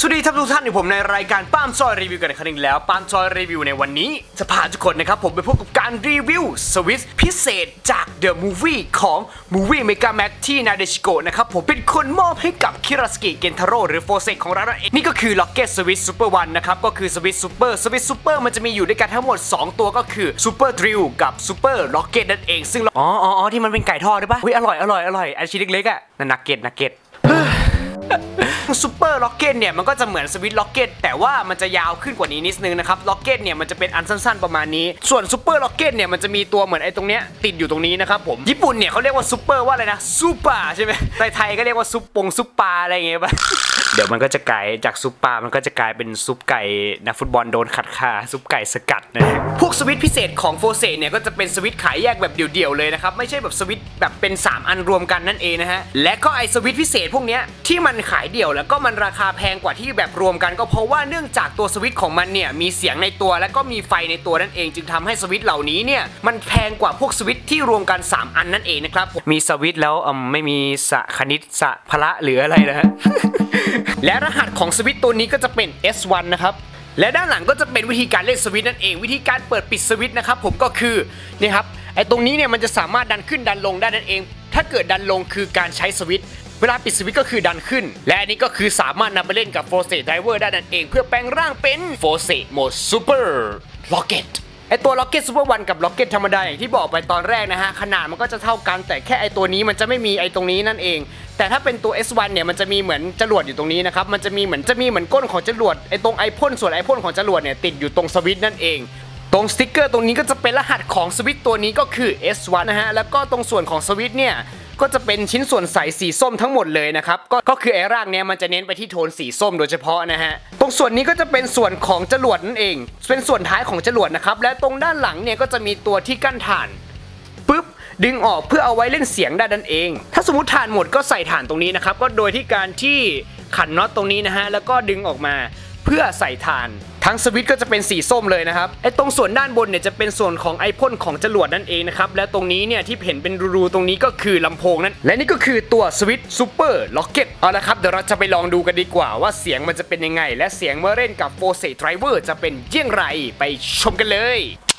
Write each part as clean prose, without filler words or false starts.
สวัสดีทุกท่านอยู่ผมในรายการป้ามซอยรีวิวกันอีกครั้งนึงแล้วป้ามซอยรีวิวในวันนี้จะพาทุกคนนะครับผมไปพบกับการรีวิวสวิตช์พิเศษจาก The Movie ของ Movie Mega Max ที่นาเดชิโกะนะครับผมเป็นคนมอบให้กับคิราสกิเกนทาโร่หรือโฟเซกของเรานั่นเองนี่ก็คือ Rocket Switch Super 1นะครับก็คือ Switch Super มันจะมีอยู่ด้วยกันทั้งหมด2ตัวก็คือ Super Drill กับ Super Rocket นั่นเองซึ่งที่มันเป็นไก่ทอดได้ปะอร่อยอันชิ้นเล็กๆอ่ะนั่นนักเก็ตซูเปอร์ล็อกเก็ตเนี่ยมันก็จะเหมือนสวิตช์ล็อกเก็ตแต่ว่ามันจะยาวขึ้นกว่านี้นิดนึงนะครับล็อกเก็ตเนี่ยมันจะเป็นอันสั้นๆประมาณนี้ส่วนซูเปอร์ล็อกเก็ตเนี่ยมันจะมีตัวเหมือนไอ้ตรงเนี้ยติดอยู่ตรงนี้นะครับผมญี่ปุ่นเนี่ยเขาเรียกว่าซูเปอร์ว่าอะไรนะซูปาใช่ไหมไทยก็เรียกว่าซุปปลาอะไรอย่างเงี้ยป่ะเดี๋ยวมันก็จะกลายจากซุปปลามันก็จะกลายเป็นซุปไก่นักฟุตบอลโดนขัดขาซุปไก่สกัดนะพวกสวิตช์พิเศษของโฟเซเนี่ยก็จะเป็นสวิตช์ขายแยกแบบเดี่ยวๆเลยนะครับไม่ใช่แบบสวิตช์แบบเป็น3อันรวมกันนั่นเองนะฮะและก็ไอสวิตช์พิเศษพวกเนี้ยที่มันขายเดี่ยวแล้วก็มันราคาแพงกว่าที่แบบรวมกันก็เพราะว่าเนื่องจากตัวสวิตช์ของมันเนี่ยมีเสียงในตัวและก็มีไฟในตัวนั่นเองจึงทำให้สวิตช์เหล่านี้เนี่ยมันแพงกว่าพวกสวิตช์ที่รวมกัน3อันนั่นเองนะครับมีสวิตช์แล้วไม่มีสะคณิตสะพละหรืออะไรนะฮะ และรหัสของสวิตช์ตัวนี้ก็จะเป็น S1 นะครับและด้านหลังก็จะเป็นวิธีการเล่นสวิตช์นั่นเองวิธีการเปิดปิดสวิตช์นะครับผมก็คือนี่ครับไอตรงนี้เนี่ยมันจะสามารถดันขึ้นดันลงได้นั่นเองถ้าเกิดดันลงคือการใช้สวิตช์เวลาปิดสวิตช์ก็คือดันขึ้นและอันนี้ก็คือสามารถนำไปเล่นกับโฟเซไดเวอร์ได้นั่นเองเพื่อแปลงร่างเป็นโฟเซโหมดซูเปอร์ล็อกเก็ตไอตัว Rocket Super 1กับ Rocket ธรรมดาอย่างที่บอกไปตอนแรกนะฮะขนาดมันก็จะเท่ากันแต่แค่ไอตัวนี้มันจะไม่มีไอตรงนี้นั่นเองแต่ถ้าเป็นตัว S1 เนี่ยมันจะมีเหมือนจรวดอยู่ตรงนี้นะครับมันจะมีเหมือนก้นของจรวดไอตรงไอพ่นส่วนไอพ่นของจรวดเนี่ยติดอยู่ตรงสวิตช์นั่นเองตรงสติ๊กเกอร์ตรงนี้ก็จะเป็นรหัสของสวิตช์ตัวนี้ก็คือ S1 นะฮะแล้วก็ตรงส่วนของสวิตช์เนี่ยก็จะเป็นชิ้นส่วนใสสีส้มทั้งหมดเลยนะครับก็คือไอ้ร่างเนี้ยมันจะเน้นไปที่โทนสีส้มโดยเฉพาะนะฮะตรงส่วนนี้ก็จะเป็นส่วนของจรวดนั่นเองเป็นส่วนท้ายของจรวดนะครับและตรงด้านหลังเนี่ยก็จะมีตัวที่กั้นถ่านปึ๊บดึงออกเพื่อเอาไว้เล่นเสียงได้นั่นเองถ้าสมมติถ่านหมดก็ใส่ถ่านตรงนี้นะครับก็โดยที่การที่ขันน็อตตรงนี้นะฮะแล้วก็ดึงออกมาเพื่อใส่ถ่านทั้งสวิตช์ก็จะเป็นสีส้มเลยนะครับไอ้ตรงส่วนด้านบนเนี่ยจะเป็นส่วนของไอพ่นของจรวดนั่นเองนะครับและตรงนี้เนี่ยที่เห็นเป็นรูๆตรงนี้ก็คือลำโพงนั่นและนี่ก็คือตัวสวิตช์ซูเปอร์ล็อกเก็ตเอาละครับเดี๋ยวเราจะไปลองดูกันดีกว่าว่าเสียงมันจะเป็นยังไงและเสียงเมื่อเล่นกับโฟเซไดเวอร์จะเป็นเยี่ยงไรไปชมกันเลย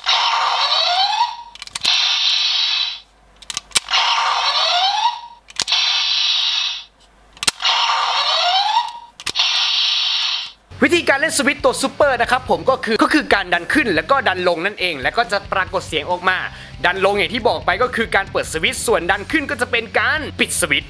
วิธีการเล่นสวิตช์ตัวซูเปอร์นะครับผมก็คือการดันขึ้นแล้วก็ดันลงนั่นเองแล้วก็จะปรากฏเสียงออกมาดันลงอย่างที่บอกไปก็คือการเปิดสวิตช์ส่วนดันขึ้นก็จะเป็นการปิดสวิตช์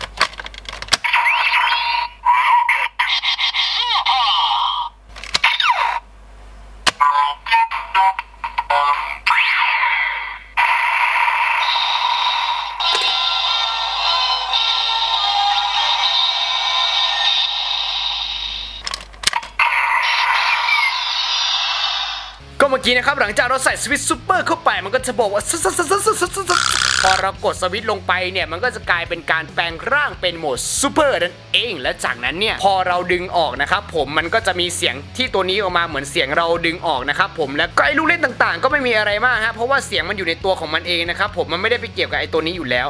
ก็เมื่อกี้นะครับหลังจากเราใส่สวิตช์ซูเปอร์เข้าไปมันก็จะบอกว่าพอเรากดสวิตช์ลงไปเนี่ยมันก็จะกลายเป็นการแปลงร่างเป็นโหมดซูเปอร์นั่นเองและจากนั้นเนี่ยพอเราดึงออกนะครับผมมันก็จะมีเสียงที่ตัวนี้ออกมาเหมือนเสียงเราดึงออกนะครับผมแล้วก็ไอ้ลูกเล่นต่างๆก็ไม่มีอะไรมากฮะเพราะว่าเสียงมันอยู่ในตัวของมันเองนะครับผมมันไม่ได้ไปเกี่ยวกับไอ้ตัวนี้อยู่แล้ว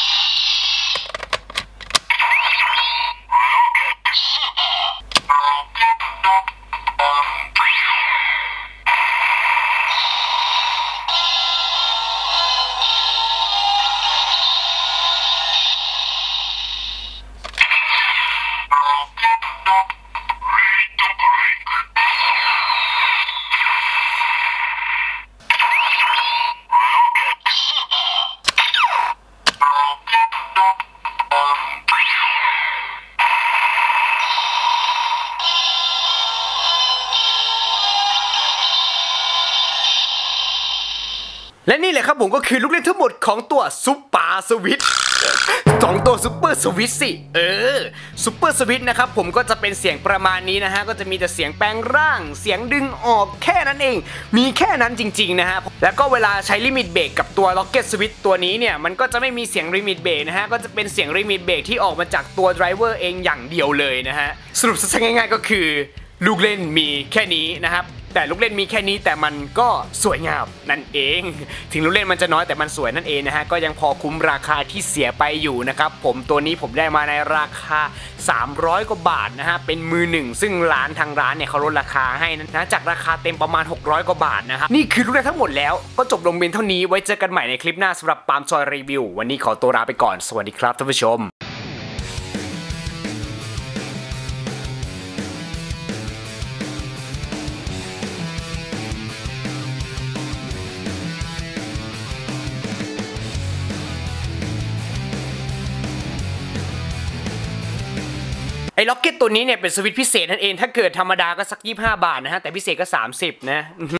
และนี่แหละครับผมก็คือลูกเล่นทั้งหมดของตัวซุปเปอร์สวิตช์2ตัวซุปเปอร์สวิตช์สิซุปเปอร์สวิตช์นะครับผมก็จะเป็นเสียงประมาณนี้นะฮะก็จะมีแต่เสียงแปลงร่างเสียงดึงออกแค่นั้นเองมีแค่นั้นจริงๆนะฮะแล้วก็เวลาใช้ลิมิตเบรกกับตัว Rocket Switch ตัวนี้เนี่ยมันก็จะไม่มีเสียงลิมิตเบรกนะฮะก็จะเป็นเสียงลิมิตเบรกที่ออกมาจากตัวไดรเวอร์เองอย่างเดียวเลยนะฮะสรุปสั้นๆง่ายๆก็คือลูกเล่นมีแค่นี้นะครับแต่ลูกเล่นมีแค่นี้แต่มันก็สวยงามนั่นเองถึงลูกเล่นมันจะน้อยแต่มันสวยนั่นเองนะฮะก็ยังพอคุ้มราคาที่เสียไปอยู่นะครับผมตัวนี้ผมได้มาในราคา300 กว่าบาทนะฮะเป็นมือหนึ่งซึ่งทางร้านเนี่ยเขาลดราคาให้นะจากราคาเต็มประมาณ600 กว่าบาทนะครับนี่คือลูกเล่นทั้งหมดแล้วก็จบลงเพียงเท่านี้ไว้เจอกันใหม่ในคลิปหน้าสำหรับปาล์มซอยรีวิววันนี้ขอตัวลาไปก่อนสวัสดีครับท่านผู้ชมไอ้ล็อกเก็ตตัวนี้เนี่ยเป็นสวิตช์พิเศษนั่นเองถ้าเกิดธรรมดาก็สัก25 บาทนะฮะแต่พิเศษก็30นะ